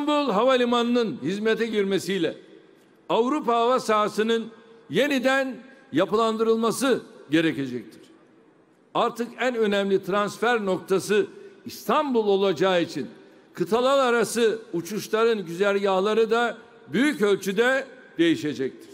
İstanbul Havalimanı'nın hizmete girmesiyle Avrupa hava sahasının yeniden yapılandırılması gerekecektir. Artık en önemli transfer noktası İstanbul olacağı için kıtalar arası uçuşların güzergahları da büyük ölçüde değişecektir.